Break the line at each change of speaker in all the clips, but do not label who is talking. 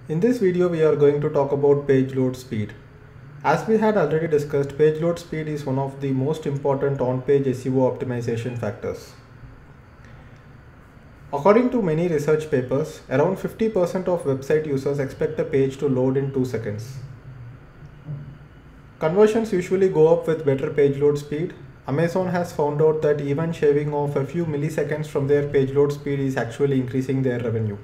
In this video, we are going to talk about page load speed. As we had already discussed, page load speed is one of the most important on-page SEO optimization factors. According to many research papers, around 50% of website users expect a page to load in 2 seconds. Conversions usually go up with better page load speed. Amazon has found out that even shaving off a few milliseconds from their page load speed is actually increasing their revenue.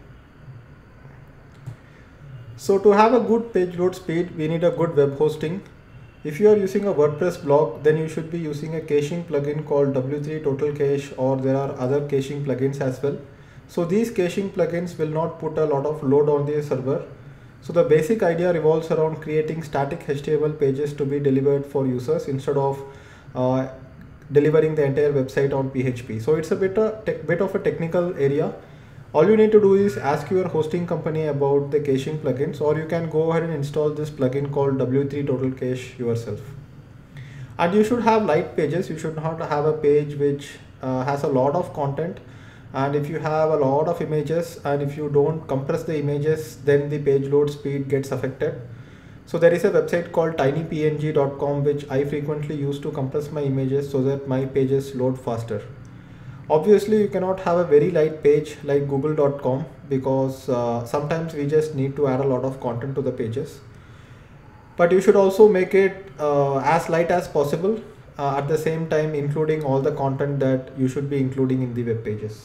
So to have a good page load speed, we need a good web hosting. If you are using a WordPress blog, then you should be using a caching plugin called W3 Total Cache, or there are other caching plugins as well. So these caching plugins will not put a lot of load on the server. So the basic idea revolves around creating static HTML pages to be delivered for users instead of delivering the entire website on PHP. So it's a bit of a technical area. All you need to do is ask your hosting company about the caching plugins, or you can go ahead and install this plugin called W3 Total Cache yourself. And you should have light pages. You should not have a page which has a lot of content. And if you have a lot of images and if you don't compress the images, then the page load speed gets affected. So there is a website called tinypng.com which I frequently use to compress my images so that my pages load faster. Obviously, you cannot have a very light page like google.com because sometimes we just need to add a lot of content to the pages. But you should also make it as light as possible, at the same time including all the content that you should be including in the web pages.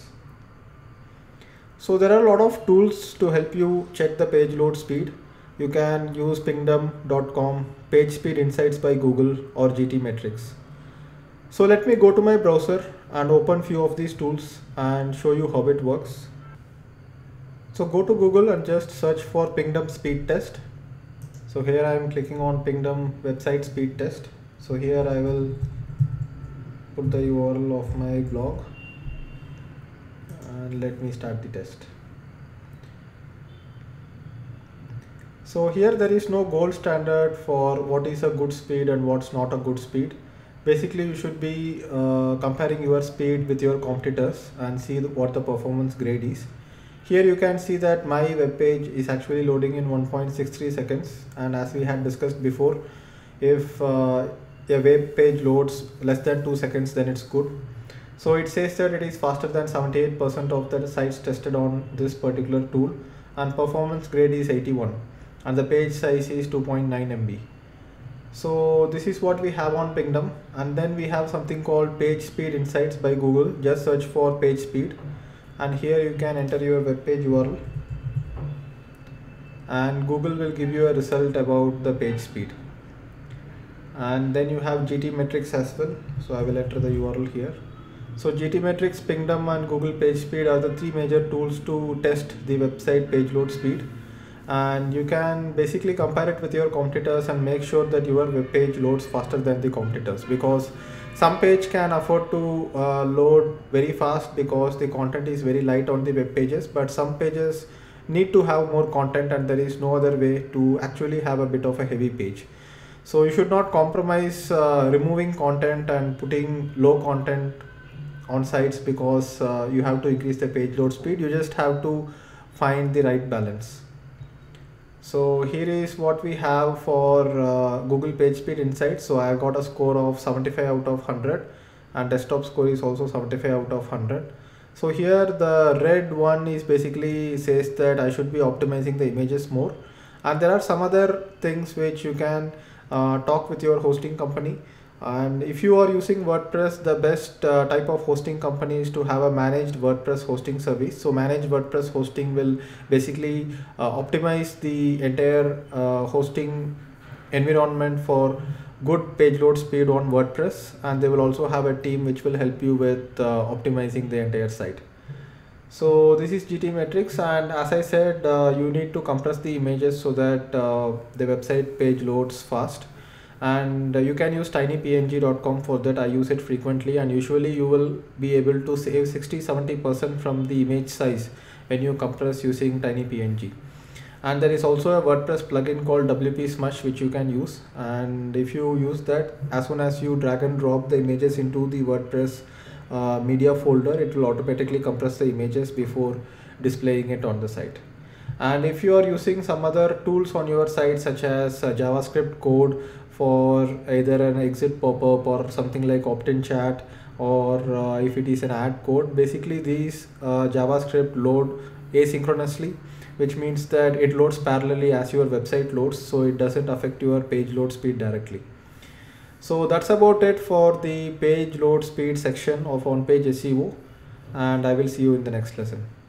So there are a lot of tools to help you check the page load speed. You can use pingdom.com, PageSpeed Insights by Google, or GTmetrix. So let me go to my browser and open few of these tools and show you how it works. So go to Google and just search for Pingdom speed test. So here I am clicking on Pingdom website speed test. So here I will put the URL of my blog and let me start the test. So here there is no gold standard for what is a good speed and what's not a good speed. Basically, you should be comparing your speed with your competitors and see what the performance grade is. Here you can see that my web page is actually loading in 1.63 seconds, and as we had discussed before, if a web page loads less than 2 seconds, then it's good. So it says that it is faster than 78% of the sites tested on this particular tool, and performance grade is 81, and the page size is 2.9 MB. So this is what we have on Pingdom, and then we have something called PageSpeed Insights by Google. Just search for page speed, and here you can enter your web page URL, and Google will give you a result about the page speed. And then you have GTmetrix as well. So I will enter the URL here. So GTmetrix, Pingdom, and Google PageSpeed are the three major tools to test the website page load speed. And you can basically compare it with your competitors and make sure that your web page loads faster than the competitors, because some page can afford to load very fast because the content is very light on the web pages, but some pages need to have more content and there is no other way to actually have a bit of a heavy page. So you should not compromise removing content and putting low content on sites because you have to increase the page load speed. You just have to find the right balance. So here is what we have for Google PageSpeed Insights. So I got a score of 75 out of 100, and desktop score is also 75 out of 100. So here the red one is basically says that I should be optimizing the images more, and there are some other things which you can talk with your hosting company. And if you are using WordPress, the best type of hosting company is to have a managed WordPress hosting service. So managed WordPress hosting will basically optimize the entire hosting environment for good page load speed on WordPress, and they will also have a team which will help you with optimizing the entire site. So this is GTmetrix, and as I said, you need to compress the images so that the website page loads fast. And you can use tinypng.com for that. I use it frequently, and usually you will be able to save 60-70% from the image size when you compress using tinypng. And there is also a WordPress plugin called WP Smush which you can use, and if you use that, as soon as you drag and drop the images into the WordPress media folder, it will automatically compress the images before displaying it on the site. And if you are using some other tools on your site, such as JavaScript code for either an exit pop-up or something like opt-in chat, or if it is an ad code, basically these JavaScript load asynchronously, which means that it loads parallelly as your website loads, so it doesn't affect your page load speed directly. So that's about it for the page load speed section of on-page SEO, and I will see you in the next lesson.